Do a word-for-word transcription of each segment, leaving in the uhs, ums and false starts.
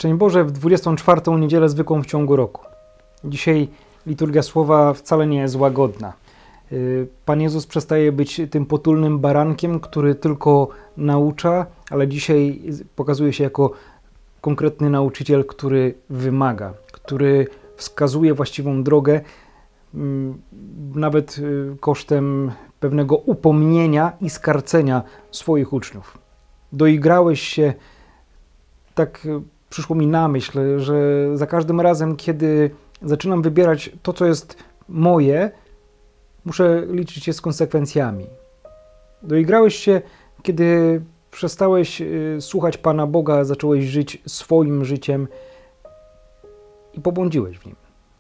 Szczęść Boże w dwudziestą czwartą niedzielę zwykłą w ciągu roku. Dzisiaj liturgia słowa wcale nie jest łagodna. Pan Jezus przestaje być tym potulnym barankiem, który tylko naucza, ale dzisiaj pokazuje się jako konkretny nauczyciel, który wymaga, który wskazuje właściwą drogę, nawet kosztem pewnego upomnienia i skarcenia swoich uczniów. Doigrałeś się, tak przyszło mi na myśl, że za każdym razem, kiedy zaczynam wybierać to, co jest moje, muszę liczyć się z konsekwencjami. Doigrałeś się, kiedy przestałeś słuchać Pana Boga, zacząłeś żyć swoim życiem i pobłądziłeś w nim.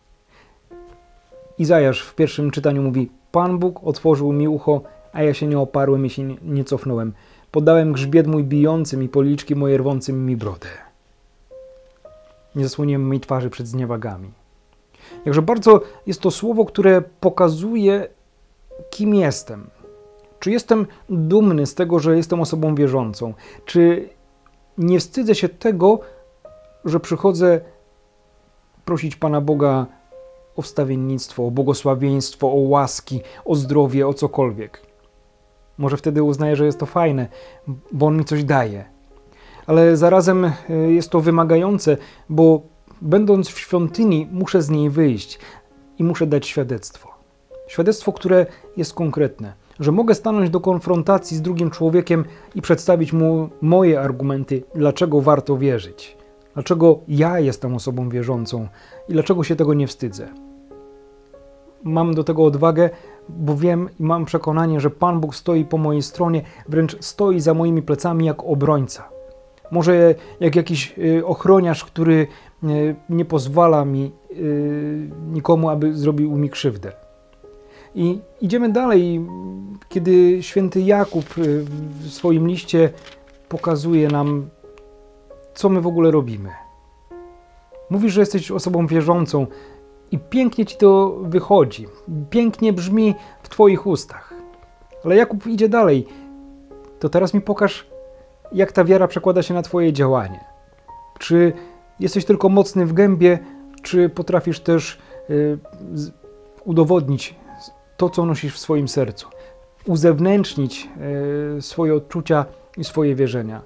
Izajasz w pierwszym czytaniu mówi: Pan Bóg otworzył mi ucho, a ja się nie oparłem i się nie cofnąłem. Podałem grzbiet mój bijącym i policzki moje rwącym mi brodę. Nie zasłoniłem mej twarzy przed zniewagami. Jakże bardzo jest to słowo, które pokazuje, kim jestem. Czy jestem dumny z tego, że jestem osobą wierzącą? Czy nie wstydzę się tego, że przychodzę prosić Pana Boga o wstawiennictwo, o błogosławieństwo, o łaski, o zdrowie, o cokolwiek? Może wtedy uznaję, że jest to fajne, bo On mi coś daje. Ale zarazem jest to wymagające, bo będąc w świątyni muszę z niej wyjść i muszę dać świadectwo. Świadectwo, które jest konkretne, że mogę stanąć do konfrontacji z drugim człowiekiem i przedstawić mu moje argumenty, dlaczego warto wierzyć, dlaczego ja jestem osobą wierzącą i dlaczego się tego nie wstydzę. Mam do tego odwagę, bo wiem i mam przekonanie, że Pan Bóg stoi po mojej stronie, wręcz stoi za moimi plecami jak obrońca. Może jak jakiś ochroniarz, który nie pozwala mi nikomu, aby zrobił mi krzywdę. I idziemy dalej, kiedy święty Jakub w swoim liście pokazuje nam, co my w ogóle robimy. Mówisz, że jesteś osobą wierzącą i pięknie ci to wychodzi, pięknie brzmi w twoich ustach. Ale Jakub idzie dalej. To teraz mi pokaż, jak ta wiara przekłada się na twoje działanie. Czy jesteś tylko mocny w gębie, czy potrafisz też y, udowodnić to, co nosisz w swoim sercu, uzewnętrznić y, swoje odczucia i swoje wierzenia.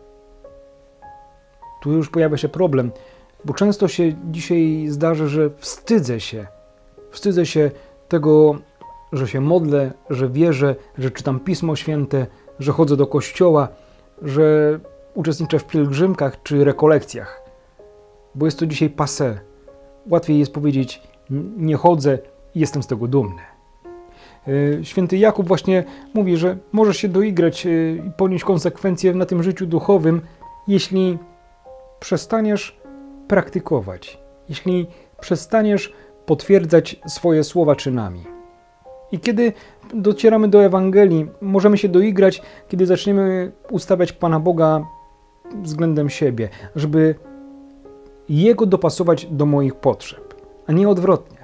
Tu już pojawia się problem, bo często się dzisiaj zdarzy, że wstydzę się. Wstydzę się tego, że się modlę, że wierzę, że czytam Pismo Święte, że chodzę do kościoła, że uczestniczę w pielgrzymkach czy rekolekcjach, bo jest to dzisiaj passé. Łatwiej jest powiedzieć: nie chodzę i jestem z tego dumny. Święty Jakub właśnie mówi, że możesz się doigrać i ponieść konsekwencje na tym życiu duchowym, jeśli przestaniesz praktykować, jeśli przestaniesz potwierdzać swoje słowa czynami. I kiedy docieramy do Ewangelii, możemy się doigrać, kiedy zaczniemy ustawiać Pana Boga względem siebie, żeby Jego dopasować do moich potrzeb, a nie odwrotnie.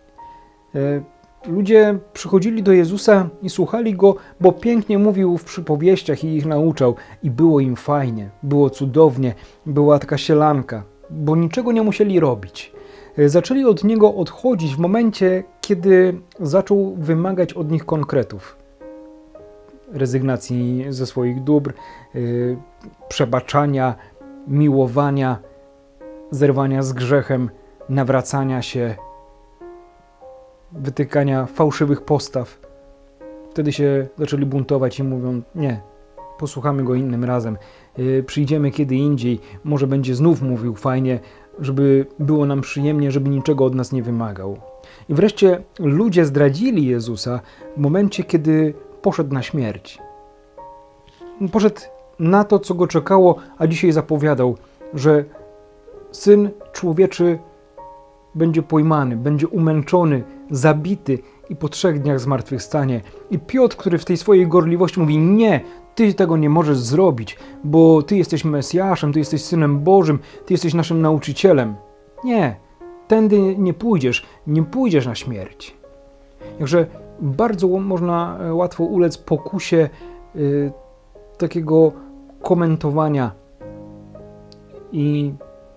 Ludzie przychodzili do Jezusa i słuchali Go, bo pięknie mówił w przypowieściach i ich nauczał i było im fajnie, było cudownie, była taka sielanka, bo niczego nie musieli robić. Zaczęli od Niego odchodzić w momencie, kiedy zaczął wymagać od nich konkretów. Rezygnacji ze swoich dóbr, yy, przebaczania, miłowania, zerwania z grzechem, nawracania się, wytykania fałszywych postaw. Wtedy się zaczęli buntować i mówią: nie, posłuchamy Go innym razem, yy, przyjdziemy kiedy indziej, może będzie znów mówił fajnie, żeby było nam przyjemnie, żeby niczego od nas nie wymagał. I wreszcie ludzie zdradzili Jezusa w momencie, kiedy poszedł na śmierć. Poszedł na to, co Go czekało, a dzisiaj zapowiadał, że Syn Człowieczy będzie pojmany, będzie umęczony, zabity i po trzech dniach zmartwychwstanie. I Piotr, który w tej swojej gorliwości mówi: nie, Ty tego nie możesz zrobić, bo Ty jesteś Mesjaszem, Ty jesteś Synem Bożym, Ty jesteś naszym nauczycielem. Nie, tędy nie pójdziesz, nie pójdziesz na śmierć. Jakże bardzo można łatwo ulec pokusie y, takiego komentowania i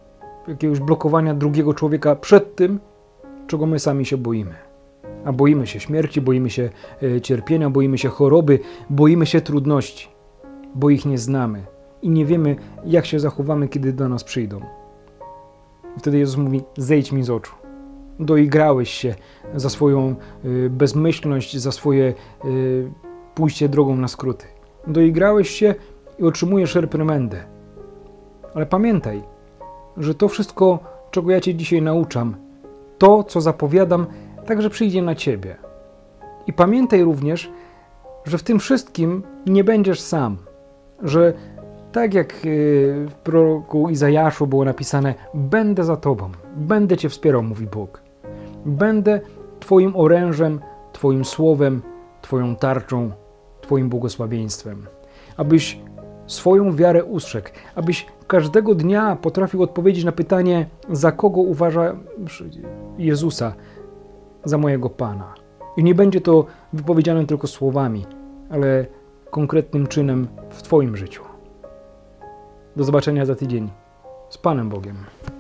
jakiegoś blokowania drugiego człowieka przed tym, czego my sami się boimy. A boimy się śmierci, boimy się cierpienia, boimy się choroby, boimy się trudności, bo ich nie znamy i nie wiemy, jak się zachowamy, kiedy do nas przyjdą. I wtedy Jezus mówi: zejdź mi z oczu. Doigrałeś się za swoją bezmyślność, za swoje pójście drogą na skróty. Doigrałeś się i otrzymujesz reprymendę. Ale pamiętaj, że to wszystko, czego ja Cię dzisiaj nauczam, to, co zapowiadam, także przyjdzie na Ciebie. I pamiętaj również, że w tym wszystkim nie będziesz sam. Że tak jak w proroku Izajaszu było napisane: będę za Tobą, będę Cię wspierał, mówi Bóg. Będę Twoim orężem, Twoim słowem, Twoją tarczą, Twoim błogosławieństwem. Abyś swoją wiarę ustrzegł, abyś każdego dnia potrafił odpowiedzieć na pytanie, za kogo uważa Jezusa za mojego Pana. I nie będzie to wypowiedziane tylko słowami, ale konkretnym czynem w Twoim życiu. Do zobaczenia za tydzień. Z Panem Bogiem.